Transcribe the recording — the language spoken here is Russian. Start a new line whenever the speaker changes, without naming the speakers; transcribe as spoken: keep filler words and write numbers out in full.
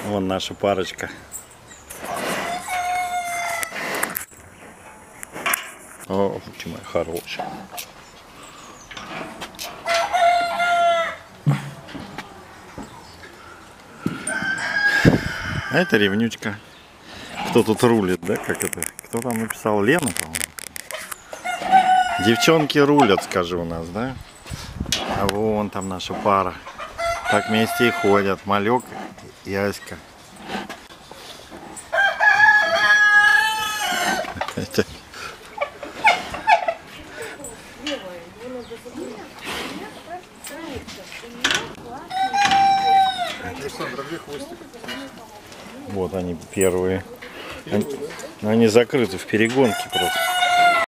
Вон наша парочка. О, ты моя хорошая. А это ревнючка. Кто тут рулит, да? Как это? Кто там написал? Лена, по-моему. Девчонки рулят, скажи у нас, да? А вон там наша пара. Так вместе и ходят. Малек и Аська. Вот они первые. Они, они закрыты в перегонке просто.